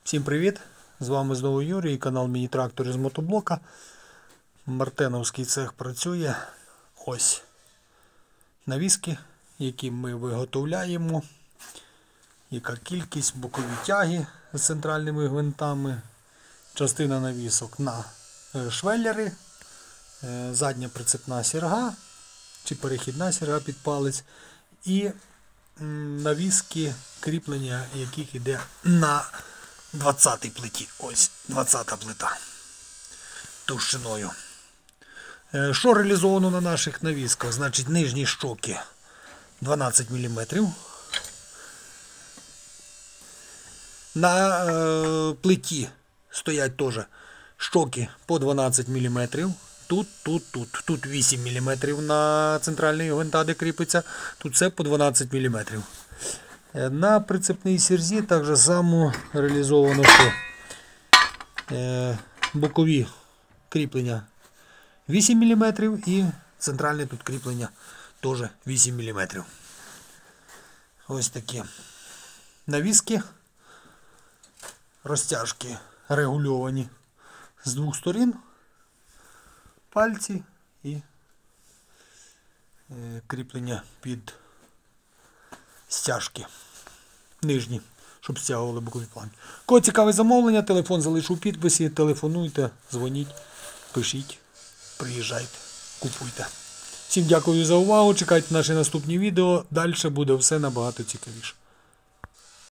Всім привіт! З вами знову Юрій, канал Міні-трактори з мотоблока. Мартеновський цех працює. Ось навіски, які ми виготовляємо. Яка кількість, бокові тяги з центральними гвинтами. Частина навісок на швеллери. Задня прицепна сірга чи перехідна сірга під палець. І навіски, кріплення яких йде на 20-й плиті. Ось 20-та плита товщиною. Що реалізовано на наших навісках? Значить, нижні щоки 12 мм. На плиті стоять теж щоки по 12 мм. Тут 8 мм на центральний гвинта, де кріпиться. Тут все по 12 мм. На прицепній сірзі так само реалізовано, що бокові кріплення 8 мм і центральне тут кріплення теж 8 мм. Ось такі навіски, розтяжки регульовані з двох сторін, пальці і кріплення під стяжки нижні, щоб стягували бокові планки. Кого цікаве замовлення, телефон залишу у підписі, телефонуйте, дзвоніть, пишіть, приїжджайте, купуйте. Всім дякую за увагу, чекайте наші наступні відео, далі буде все набагато цікавіше.